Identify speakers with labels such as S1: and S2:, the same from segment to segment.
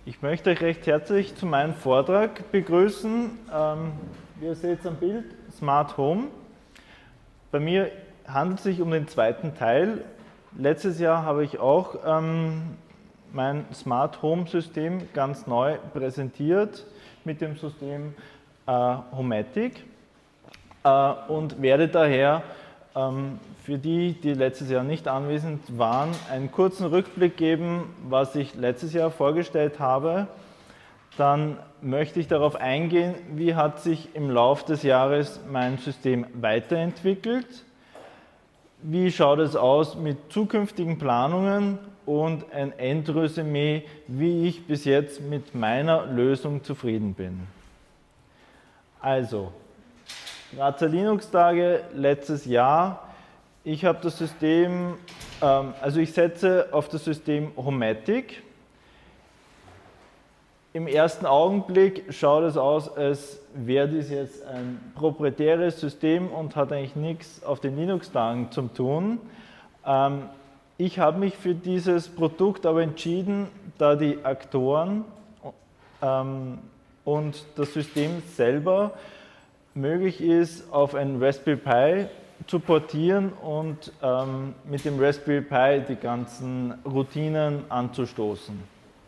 S1: Ich möchte euch recht herzlich zu meinem Vortrag begrüßen. Wie ihr seht am Bild, Smart Home. Bei mir handelt es sich um den zweiten Teil. Letztes Jahr habe ich auch mein Smart Home System ganz neu präsentiert mit dem System Homematic und werde daher für die, die letztes Jahr nicht anwesend waren, einen kurzen Rückblick geben, was ich letztes Jahr vorgestellt habe. Dann möchte ich darauf eingehen, wie hat sich im Laufe des Jahres mein System weiterentwickelt, wie schaut es aus mit zukünftigen Planungen und ein Endresümee, wie ich bis jetzt mit meiner Lösung zufrieden bin. Also, Grazer Linux-Tage letztes Jahr. Ich habe das System, ich setze auf das System Homematic. Im ersten Augenblick schaut es aus, als wäre dies jetzt ein proprietäres System und hat eigentlich nichts auf den Linux-Tagen zu tun. Ich habe mich für dieses Produkt aber entschieden, da die Aktoren und das System selber möglich ist, auf einen Raspberry Pi zu portieren und mit dem Raspberry Pi die ganzen Routinen anzustoßen.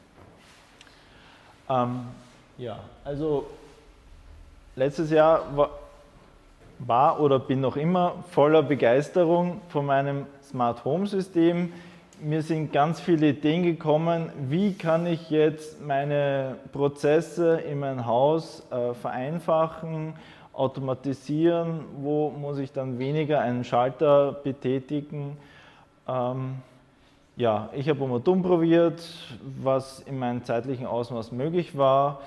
S1: Also letztes Jahr war oder bin noch immer voller Begeisterung von meinem Smart Home System. Mir sind ganz viele Ideen gekommen, wie kann ich jetzt meine Prozesse in meinem Haus vereinfachen, automatisieren, wo muss ich dann weniger einen Schalter betätigen. Ich habe mal dumm probiert, was in meinem zeitlichen Ausmaß möglich war.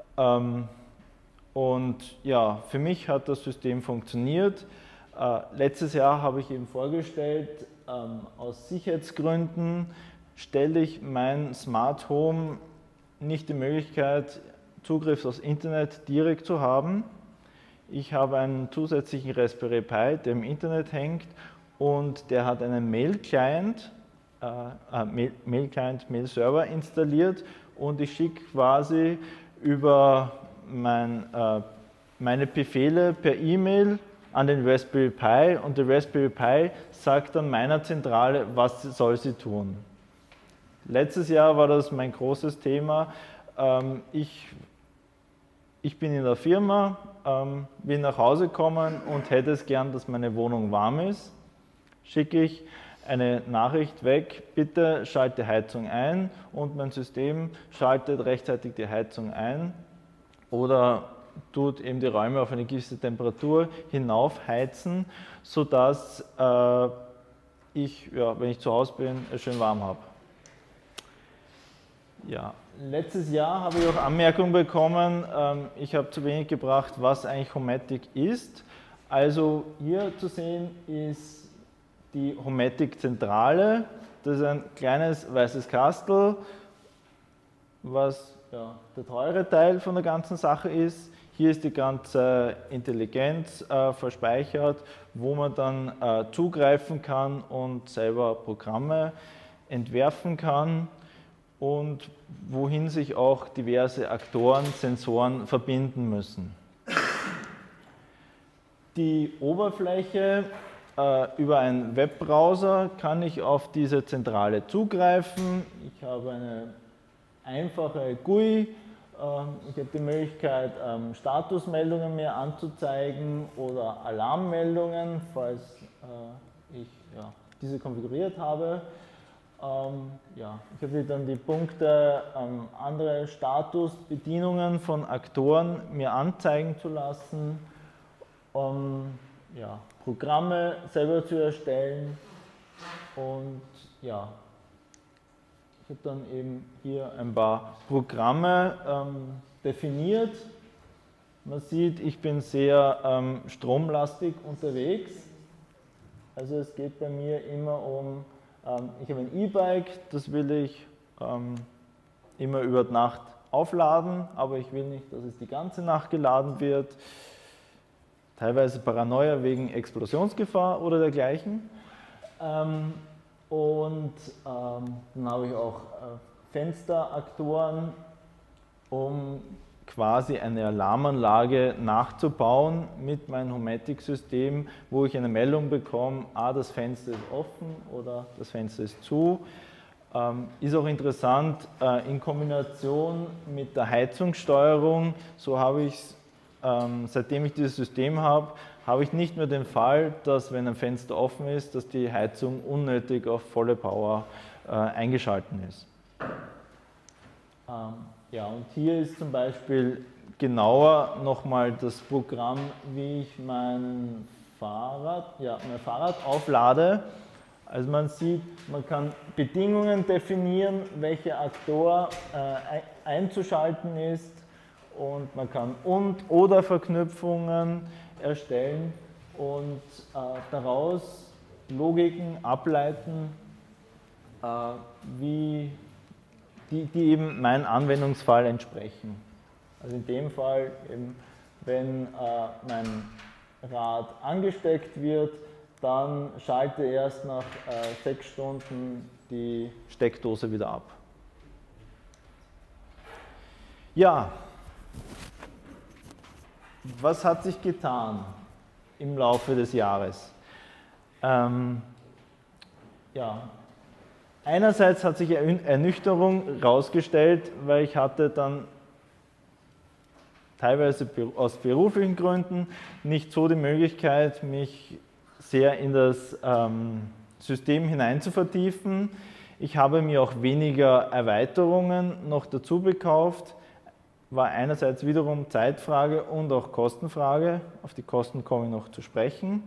S1: Für mich hat das System funktioniert. Letztes Jahr habe ich eben vorgestellt, aus Sicherheitsgründen stelle ich mein Smart Home nicht die Möglichkeit, Zugriff aufs Internet direkt zu haben. Ich habe einen zusätzlichen Raspberry Pi, der im Internet hängt und der hat einen Mail-Client, Mail-Server installiert und ich schicke quasi über meine Befehle per E-Mail an den Raspberry Pi und der Raspberry Pi sagt dann meiner Zentrale, was soll sie tun. Letztes Jahr war das mein großes Thema. Ich bin in der Firma, will nach Hause kommen und hätte es gern, dass meine Wohnung warm ist. Schicke ich eine Nachricht weg, bitte schalte Heizung ein und mein System schaltet rechtzeitig die Heizung ein oder tut eben die Räume auf eine gewisse Temperatur hinaufheizen, sodass ich, wenn ich zu Hause bin, es schön warm habe. Letztes Jahr habe ich auch Anmerkungen bekommen, ich habe zu wenig gebracht, was eigentlich Homematic ist. Also hier zu sehen ist die Homematic-Zentrale. Das ist ein kleines weißes Kastel, was der teure Teil von der ganzen Sache ist. Hier ist die ganze Intelligenz verspeichert, wo man dann zugreifen kann und selber Programme entwerfen kann und wohin sich auch diverse Aktoren, Sensoren verbinden müssen. Die Oberfläche über einen Webbrowser kann ich auf diese Zentrale zugreifen. Ich habe eine einfache GUI. Ich habe die Möglichkeit, Statusmeldungen mir anzuzeigen oder Alarmmeldungen, falls ich diese konfiguriert habe. Ich habe dann die Punkte, andere Statusbedienungen von Aktoren mir anzeigen zu lassen, Programme selber zu erstellen und ich habe dann eben hier ein paar Programme definiert. Man sieht, ich bin sehr stromlastig unterwegs. Also es geht bei mir immer um, ich habe ein E-Bike, das will ich immer über die Nacht aufladen, aber ich will nicht, dass es die ganze Nacht geladen wird. Teilweise Paranoia wegen Explosionsgefahr oder dergleichen. Dann habe ich auch Fensteraktoren um quasi eine Alarmanlage nachzubauen mit meinem Homematic-System, wo ich eine Meldung bekomme, das Fenster ist offen oder das Fenster ist zu. Ist auch interessant in Kombination mit der Heizungssteuerung. So habe ich es, seitdem ich dieses System habe, habe ich nicht mehr den Fall, dass wenn ein Fenster offen ist, dass die Heizung unnötig auf volle Power eingeschalten ist. Ja, und hier ist zum Beispiel genauer nochmal das Programm, wie ich mein Fahrrad auflade. Also man sieht, man kann Bedingungen definieren, welcher Aktor einzuschalten ist, und man kann oder Verknüpfungen erstellen und daraus Logiken ableiten, die eben meinem Anwendungsfall entsprechen. Also in dem Fall, eben, wenn mein Rad angesteckt wird, dann schalte erst nach 6 Stunden die Steckdose wieder ab. Ja, was hat sich getan im Laufe des Jahres? Ja, einerseits hat sich Ernüchterung herausgestellt, weil ich hatte dann teilweise aus beruflichen Gründen nicht so die Möglichkeit, mich sehr in das System hinein zu vertiefen. Ich habe mir auch weniger Erweiterungen noch dazu gekauft. War einerseits wiederum Zeitfrage und auch Kostenfrage. Auf die Kosten komme ich noch zu sprechen.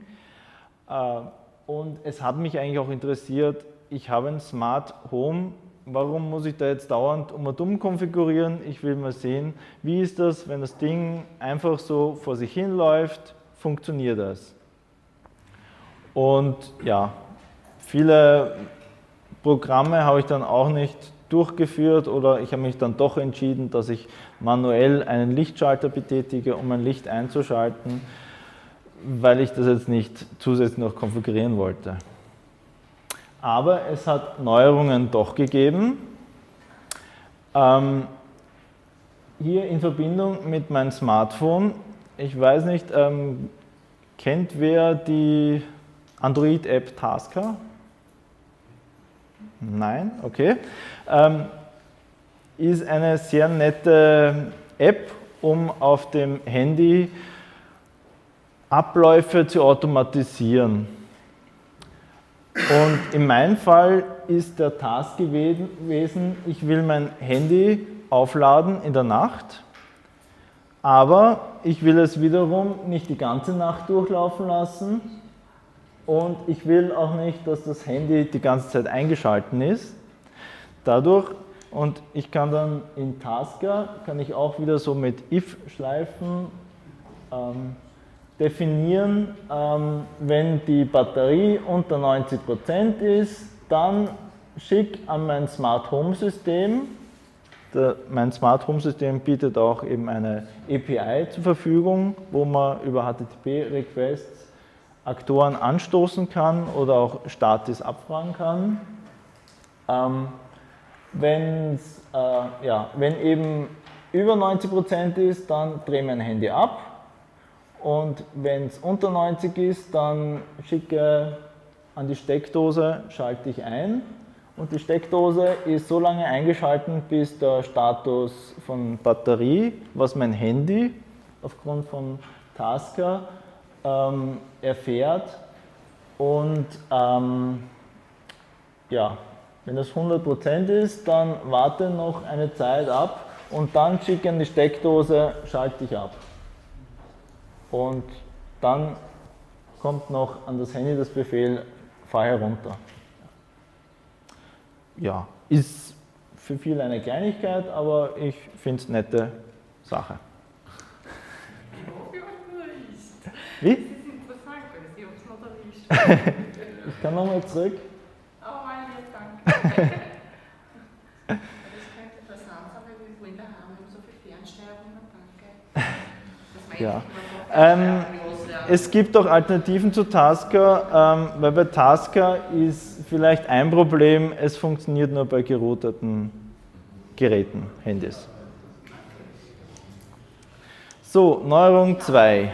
S1: Und es hat mich eigentlich auch interessiert, ich habe ein Smart Home, warum muss ich da jetzt dauernd um und um konfigurieren? Ich will mal sehen, wie ist das, wenn das Ding einfach so vor sich hin läuft, funktioniert das? Und ja, viele Programme habe ich dann auch nicht durchgeführt oder ich habe mich dann doch entschieden, dass ich manuell einen Lichtschalter betätige, um ein Licht einzuschalten, weil ich das jetzt nicht zusätzlich noch konfigurieren wollte. Aber es hat Neuerungen doch gegeben. Hier in Verbindung mit meinem Smartphone, ich weiß nicht, kennt wer die Android-App Tasker? Nein? Okay. Ist eine sehr nette App, um auf dem Handy Abläufe zu automatisieren. Und in meinem Fall ist der Task gewesen, ich will mein Handy aufladen in der Nacht, aber ich will es wiederum nicht die ganze Nacht durchlaufen lassen und ich will auch nicht, dass das Handy die ganze Zeit eingeschalten ist. Dadurch, und ich kann dann in Tasker, kann ich auch wieder so mit if-Schleifen definieren, wenn die Batterie unter 90% ist, dann schick an mein Smart Home System. Mein Smart Home System bietet auch eben eine API zur Verfügung, wo man über HTTP-Requests Aktoren anstoßen kann oder auch Status abfragen kann. Wenn eben über 90% ist, dann drehe mein Handy ab. Und wenn es unter 90 ist, dann schicke an die Steckdose, schalte ich ein. Und die Steckdose ist so lange eingeschaltet, bis der Status von Batterie, was mein Handy aufgrund von Tasker erfährt. Und ja, wenn das 100% ist, dann warte noch eine Zeit ab und dann schicke an die Steckdose, schalte ich ab. Und dann kommt noch an das Handy das Befehl, fahr herunter. Ja, ist für viele eine Kleinigkeit, aber ich finde es eine nette Sache. Wie?
S2: Das ist interessant, weil ich habe es noch erwischt.
S1: Ich kann nochmal zurück.
S2: Oh, jetzt danke. Das könnte interessant sein, weil wir vorhin daheim haben so viel Fernsteuerung, danke.
S1: Ja. Es gibt auch Alternativen zu Tasker, weil bei Tasker ist vielleicht ein Problem, es funktioniert nur bei gerouteten Geräten, Handys. So, Neuerung 2.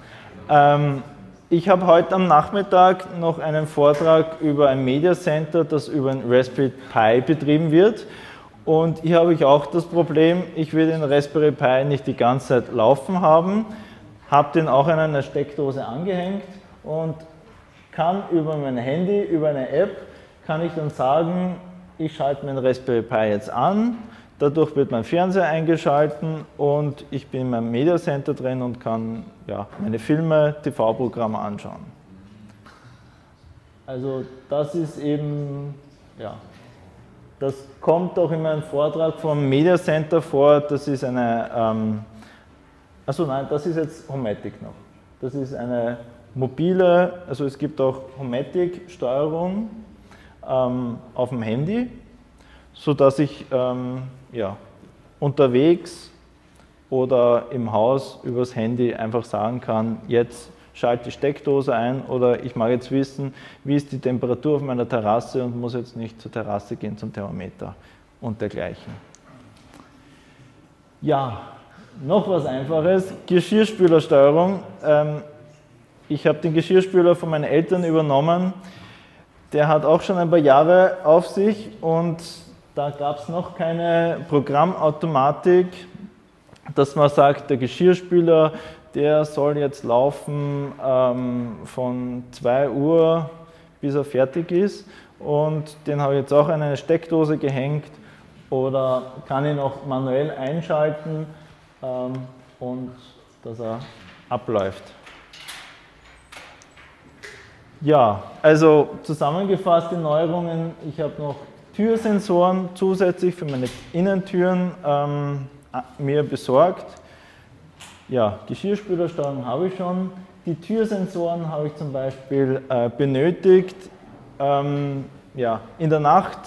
S1: Ich habe heute am Nachmittag noch einen Vortrag über ein Media Center, das über ein Raspberry Pi betrieben wird. Und hier habe ich auch das Problem, ich will den Raspberry Pi nicht die ganze Zeit laufen haben, habe den auch an einer Steckdose angehängt und kann über mein Handy, über eine App, kann ich dann sagen, ich schalte meinen Raspberry Pi jetzt an, dadurch wird mein Fernseher eingeschalten und ich bin in meinem Media Center drin und kann meine Filme, TV-Programme anschauen. Also das ist eben, das kommt auch in meinem Vortrag vom Media Center vor, das ist eine, achso nein, das ist jetzt Homematic noch. Das ist eine mobile, also es gibt auch Homematic-Steuerung auf dem Handy, sodass ich unterwegs oder im Haus übers Handy einfach sagen kann, jetzt schalte die Steckdose ein oder ich mag jetzt wissen, wie ist die Temperatur auf meiner Terrasse und muss jetzt nicht zur Terrasse gehen zum Thermometer und dergleichen. Ja, noch was Einfaches, Geschirrspülersteuerung. Ich habe den Geschirrspüler von meinen Eltern übernommen, der hat auch schon ein paar Jahre auf sich und da gab es noch keine Programmautomatik, dass man sagt, der Geschirrspüler, der soll jetzt laufen von 2 Uhr, bis er fertig ist. Und den habe ich jetzt auch an eine Steckdose gehängt oder kann ihn auch manuell einschalten und dass er abläuft. Ja, also zusammengefasst die Neuerungen, ich habe noch Türsensoren zusätzlich für meine Innentüren mir besorgt. Ja, Geschirrspülersteuerung habe ich schon. Die Türsensoren habe ich zum Beispiel benötigt. In der Nacht,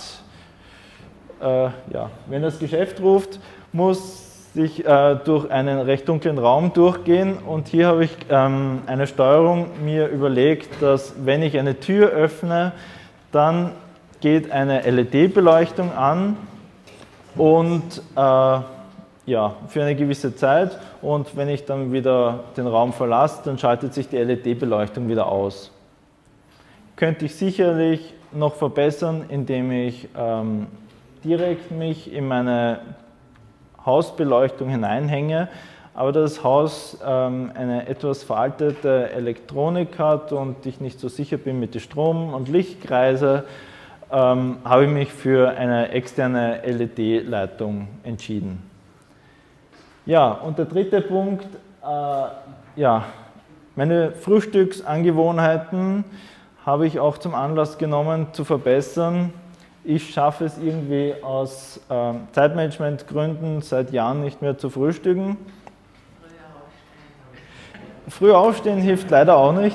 S1: wenn das Geschäft ruft, muss ich durch einen recht dunklen Raum durchgehen. Und hier habe ich eine Steuerung mir überlegt, dass wenn ich eine Tür öffne, dann geht eine LED-Beleuchtung an und für eine gewisse Zeit und wenn ich dann wieder den Raum verlasse, dann schaltet sich die LED-Beleuchtung wieder aus. Könnte ich sicherlich noch verbessern, indem ich direkt mich in meine Hausbeleuchtung hineinhänge, aber da das Haus eine etwas veraltete Elektronik hat und ich nicht so sicher bin mit den Strom- und Lichtkreise, habe ich mich für eine externe LED-Leitung entschieden. Ja, und der dritte Punkt, meine Frühstücksangewohnheiten habe ich auch zum Anlass genommen zu verbessern. Ich schaffe es irgendwie aus Zeitmanagementgründen seit Jahren nicht mehr zu frühstücken. Früh aufstehen hilft leider auch nicht.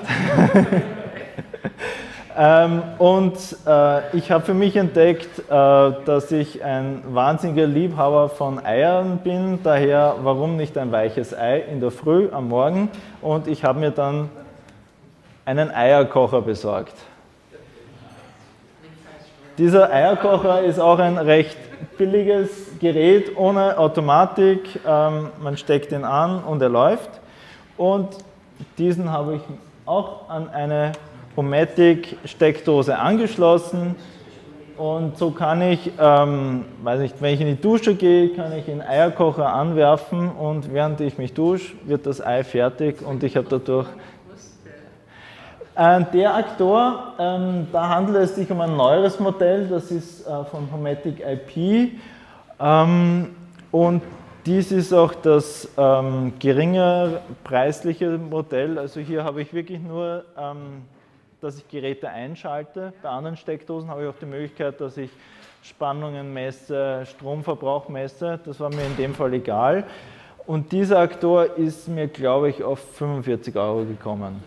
S1: Ich habe für mich entdeckt, dass ich ein wahnsinniger Liebhaber von Eiern bin, daher warum nicht ein weiches Ei in der Früh am Morgen, und ich habe mir dann einen Eierkocher besorgt. Dieser Eierkocher ist auch ein recht billiges Gerät ohne Automatik, man steckt ihn an und er läuft, und diesen habe ich auch an eine Homematic-Steckdose angeschlossen, und so kann ich, wenn ich in die Dusche gehe, kann ich den Eierkocher anwerfen und während ich mich dusche, wird das Ei fertig und ich habe dadurch... Der Aktor, da handelt es sich um ein neueres Modell, das ist von Homematic IP und dies ist auch das geringer preisliche Modell, also hier habe ich wirklich nur... dass ich Geräte einschalte. Bei anderen Steckdosen habe ich auch die Möglichkeit, dass ich Spannungen messe, Stromverbrauch messe. Das war mir in dem Fall egal. Und dieser Aktor ist mir, glaube ich, auf 45 € gekommen.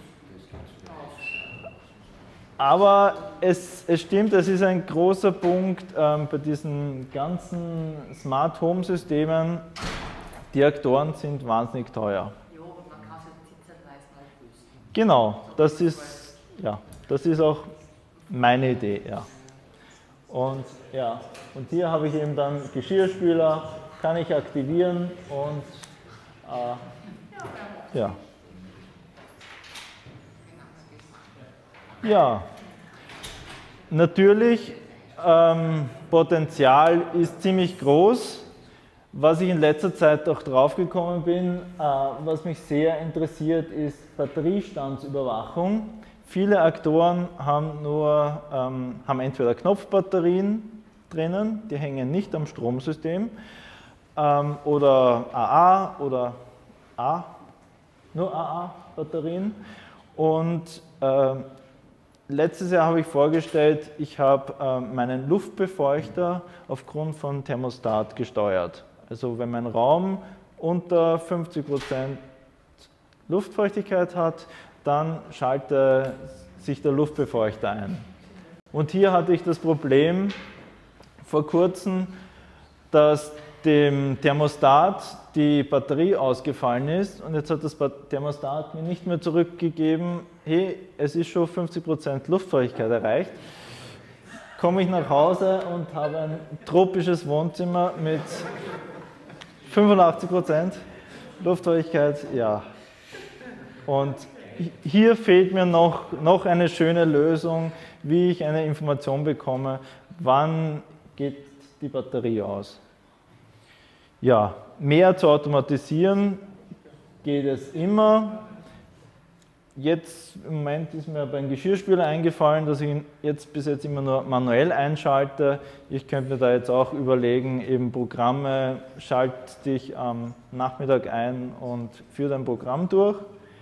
S1: Aber es stimmt, es ist ein großer Punkt bei diesen ganzen Smart Home Systemen. Die Aktoren sind wahnsinnig teuer.
S2: Ja, aber man kann sich Sitzerpreis mal lösen.
S1: Genau, das ist auch meine Idee. Ja. Und hier habe ich eben dann Geschirrspüler, kann ich aktivieren und Ja. Ja, natürlich, Potenzial ist ziemlich groß. Was ich in letzter Zeit auch draufgekommen bin, was mich sehr interessiert, ist Batteriestandsüberwachung. Viele Aktoren haben entweder Knopfbatterien drinnen, die hängen nicht am Stromsystem, oder AA oder nur AA-Batterien. Und letztes Jahr habe ich vorgestellt, ich habe meinen Luftbefeuchter aufgrund von Thermostat gesteuert. Also wenn mein Raum unter 50% Luftfeuchtigkeit hat, dann schaltet sich der Luftbefeuchter ein. Und hier hatte ich das Problem vor kurzem, dass dem Thermostat die Batterie ausgefallen ist und jetzt hat das Thermostat mir nicht mehr zurückgegeben, hey, es ist schon 50% Luftfeuchtigkeit erreicht. Komme ich nach Hause und habe ein tropisches Wohnzimmer mit 85% Luftfeuchtigkeit, ja. Und hier fehlt mir noch eine schöne Lösung, wie ich eine Information bekomme, wann geht die Batterie aus. Ja, mehr zu automatisieren geht es immer. Jetzt im Moment ist mir beim Geschirrspüler eingefallen, dass ich ihn bis jetzt immer nur manuell einschalte. Ich könnte mir da jetzt auch überlegen, eben Programme, schalte dich am Nachmittag ein und führe dein Programm durch.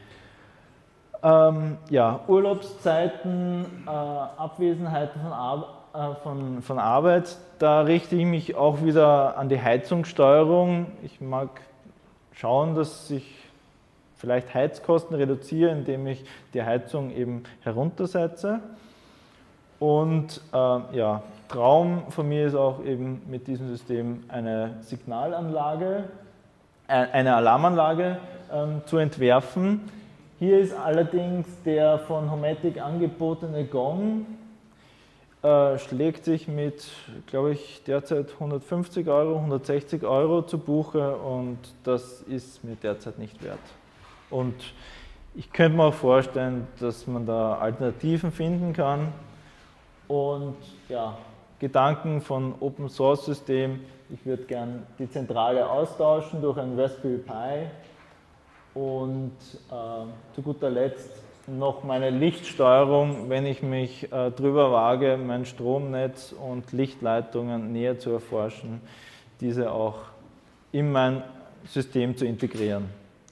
S1: Ja, Urlaubszeiten, Abwesenheiten von Arbeit, da richte ich mich auch wieder an die Heizungssteuerung. Ich mag schauen, dass ich vielleicht Heizkosten reduziere, indem ich die Heizung eben heruntersetze. Und ja, Traum von mir ist auch eben mit diesem System eine Signalanlage, eine Alarmanlage zu entwerfen. Hier ist allerdings der von Homatic angebotene Gong, schlägt sich mit, glaube ich, derzeit 150 €, 160 € zu Buche und das ist mir derzeit nicht wert. Und ich könnte mir auch vorstellen, dass man da Alternativen finden kann. Und ja, Gedanken von Open Source System, ich würde gern die Zentrale austauschen durch ein Raspberry Pi. Und zu guter Letzt noch meine Lichtsteuerung, wenn ich mich drüber wage, mein Stromnetz und Lichtleitungen näher zu erforschen, diese auch in mein System zu integrieren.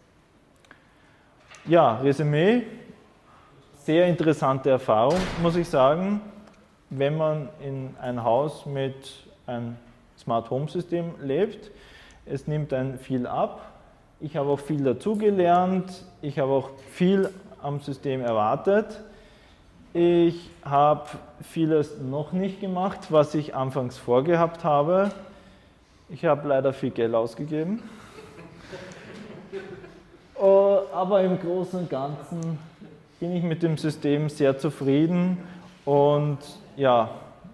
S1: Ja, Resümee, sehr interessante Erfahrung, muss ich sagen, wenn man in ein Haus mit einem Smart Home System lebt. Es nimmt einen viel ab. Ich habe auch viel dazugelernt, ich habe auch viel am System erwartet. Ich habe vieles noch nicht gemacht, was ich anfangs vorgehabt habe. Ich habe leider viel Geld ausgegeben. Aber im Großen und Ganzen bin ich mit dem System sehr zufrieden und ja,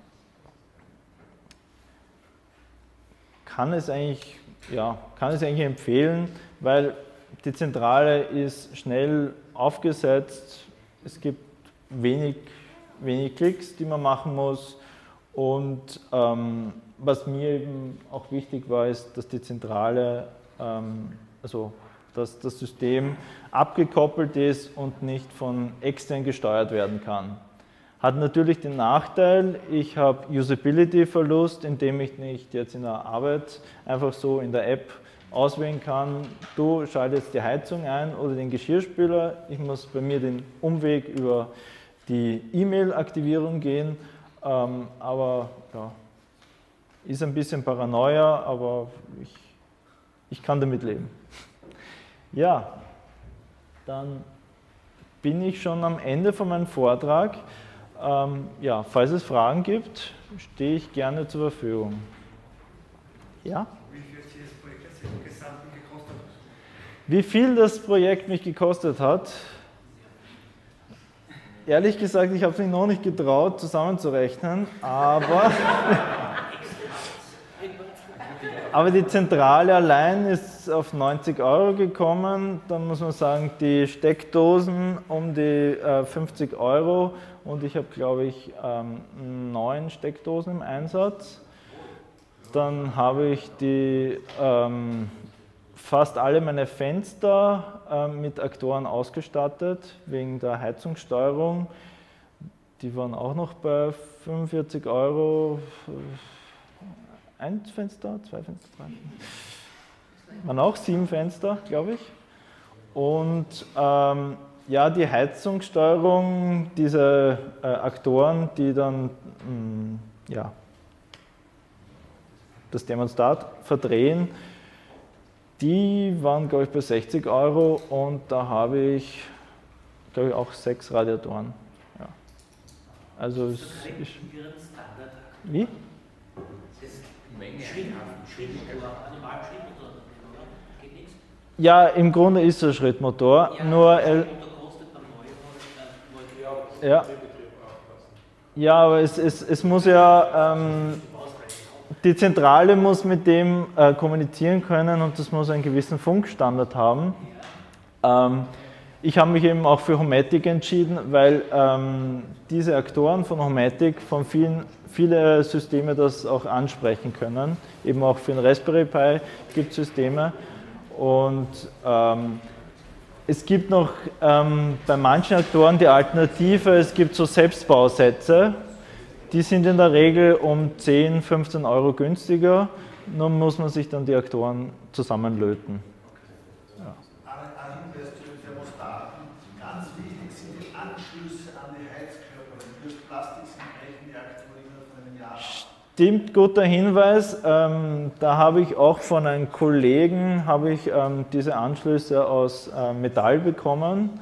S1: kann es eigentlich empfehlen, weil die Zentrale ist schnell aufgesetzt, es gibt wenig Klicks, die man machen muss und was mir eben auch wichtig war, ist, dass die Zentrale, dass das System abgekoppelt ist und nicht von extern gesteuert werden kann. Hat natürlich den Nachteil, ich habe Usability-Verlust, indem ich nicht jetzt in der Arbeit einfach so in der App auswählen kann, du schaltest die Heizung ein oder den Geschirrspüler. Ich muss bei mir den Umweg über die E-Mail-Aktivierung gehen, aber ja, ist ein bisschen Paranoia, aber ich kann damit leben. Ja, dann bin ich schon am Ende von meinem Vortrag. Ja, falls es Fragen gibt, stehe ich gerne zur Verfügung. Ja? Wie viel das Projekt mich gekostet hat? Ehrlich gesagt, ich habe es mich noch nicht getraut, zusammenzurechnen, aber Aber die Zentrale allein ist auf 90 € gekommen. Dann muss man sagen, die Steckdosen um die 50 € und ich habe, glaube ich, 9 Steckdosen im Einsatz. Dann habe ich die, fast alle meine Fenster mit Aktoren ausgestattet, wegen der Heizungssteuerung. Die waren auch noch bei 45 €. Ein Fenster, 2 Fenster, 3. Waren auch 7 Fenster, glaube ich. Und ja, die Heizungssteuerung, diese Aktoren, die dann ja, das Thermostat verdrehen, die waren, glaube ich, bei 60 € und da habe ich, glaube ich, auch 6 Radiatoren. Ja. Also es ist, wie? Ja, im Grunde ist es ein Schrittmotor, nur ja, aber es muss ja, die Zentrale muss mit dem kommunizieren können und das muss einen gewissen Funkstandard haben. Ich habe mich eben auch für Homatic entschieden, weil diese Aktoren von Homatic von viele Systeme das auch ansprechen können. Eben auch für den Raspberry Pi gibt es Systeme. Und es gibt noch bei manchen Aktoren die Alternative, es gibt so Selbstbausätze. Die sind in der Regel um 10, 15 € günstiger. Nun muss man sich dann die Aktoren zusammenlöten. Ja.
S3: Ein Hinweis zu den Thermostaten. Ganz wichtig sind die Anschlüsse an die Heizkörper. Wenn die aus Plastik sind, brechen die Aktoren innerhalb von einem Jahr ab.
S1: Stimmt, guter Hinweis. Da habe ich auch von einem Kollegen diese Anschlüsse aus Metall bekommen.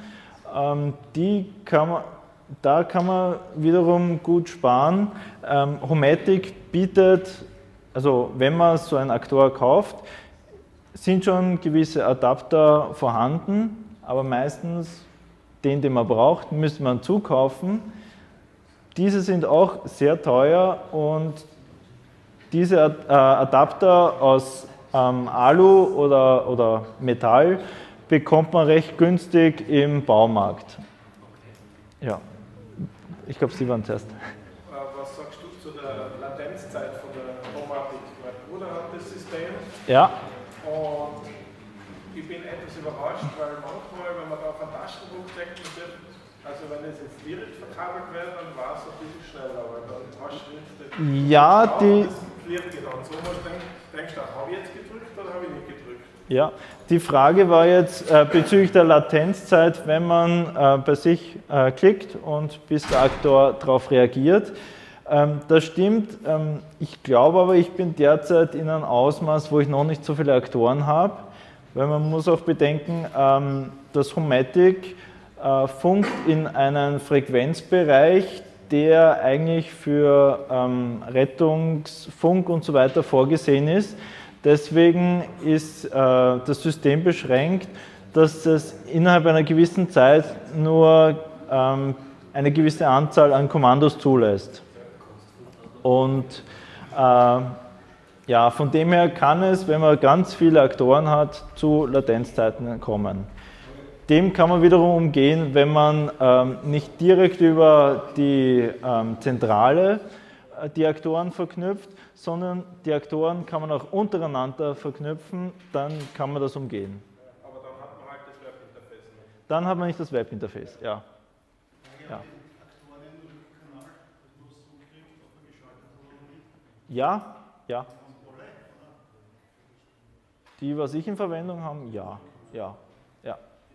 S1: Da kann man wiederum gut sparen. Homatic bietet, also wenn man so einen Aktor kauft, sind schon gewisse Adapter vorhanden, aber meistens den man braucht, müsste man zukaufen. Diese sind auch sehr teuer und diese Adapter aus Alu oder Metall bekommt man recht günstig im Baumarkt. Ja, ich glaube, Sie waren zuerst.
S4: Was sagst du zu der Latenzzeit von der Homatic? Mein Bruder hat das System.
S1: Ja.
S4: Und ich bin etwas überrascht, weil manchmal, wenn man da auf ein Taschenbuch denkt, also wenn es jetzt direkt verkabelt wird, dann war es ein bisschen schneller, aber dann hast du nicht
S1: ja,
S4: das wird genau. So was denkst du, habe ich jetzt gedrückt oder habe ich nicht gedrückt?
S1: Ja, die Frage war jetzt bezüglich der Latenzzeit, wenn man bei sich klickt und bis der Aktor darauf reagiert. Das stimmt, ich glaube aber, ich bin derzeit in einem Ausmaß, wo ich noch nicht so viele Aktoren habe, weil man muss auch bedenken, das Homatic funkt in einen Frequenzbereich, der eigentlich für Rettungsfunk und so weiter vorgesehen ist. Deswegen ist das System beschränkt, dass es innerhalb einer gewissen Zeit nur eine gewisse Anzahl an Kommandos zulässt. Und ja, von dem her kann es, wenn man ganz viele Aktoren hat, zu Latenzzeiten kommen. Dem kann man wiederum umgehen, wenn man nicht direkt über die Zentrale die Aktoren verknüpft, sondern die Aktoren kann man auch untereinander verknüpfen, dann kann man das umgehen.
S4: Aber dann hat man halt das Webinterface nicht.
S1: Dann hat man nicht das Webinterface, ja. Ja, ja. Die, was ich in Verwendung habe, ja, ja, ja.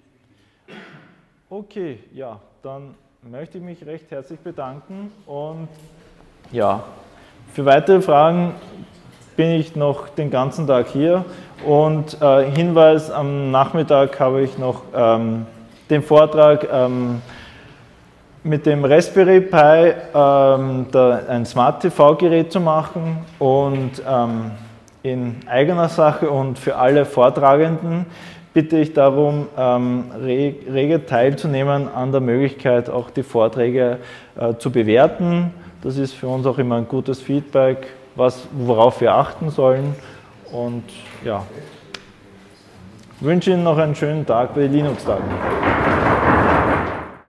S1: Okay, ja, dann möchte ich mich recht herzlich bedanken und ja, für weitere Fragen bin ich noch den ganzen Tag hier und Hinweis, am Nachmittag habe ich noch den Vortrag mit dem Raspberry Pi ein Smart TV-Gerät zu machen und in eigener Sache und für alle Vortragenden bitte ich darum, rege teilzunehmen an der Möglichkeit, auch die Vorträge zu bewerten. Das ist für uns auch immer ein gutes Feedback, worauf wir achten sollen. Und ja, wünsche Ihnen noch einen schönen Tag bei den Linux-Tagen.